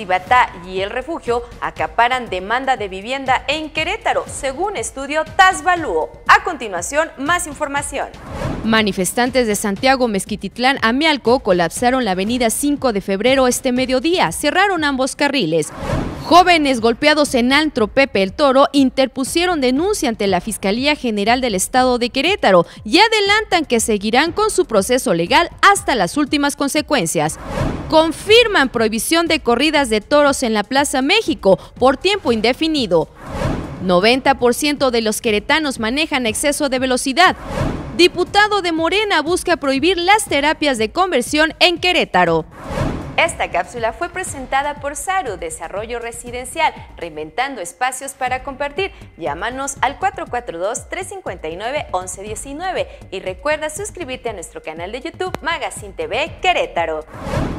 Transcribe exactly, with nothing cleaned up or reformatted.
Cibatá y El Refugio acaparan demanda de vivienda en Querétaro, según estudio Tasvalúo. A continuación, más información. Manifestantes de Santiago Mezquititlán a Mialco colapsaron la avenida cinco de febrero este mediodía, cerraron ambos carriles. Jóvenes golpeados en antro Pepe el Toro interpusieron denuncia ante la Fiscalía General del Estado de Querétaro y adelantan que seguirán con su proceso legal hasta las últimas consecuencias. Confirman prohibición de corridas de toros en la Plaza México por tiempo indefinido. noventa por ciento de los queretanos manejan exceso de velocidad. Diputado de Morena busca prohibir las terapias de conversión en Querétaro. Esta cápsula fue presentada por Saru, Desarrollo Residencial, reinventando espacios para compartir. Llámanos al cuatro cuatro dos, tres cinco nueve, once diecinueve y recuerda suscribirte a nuestro canal de YouTube Magazine T V Querétaro.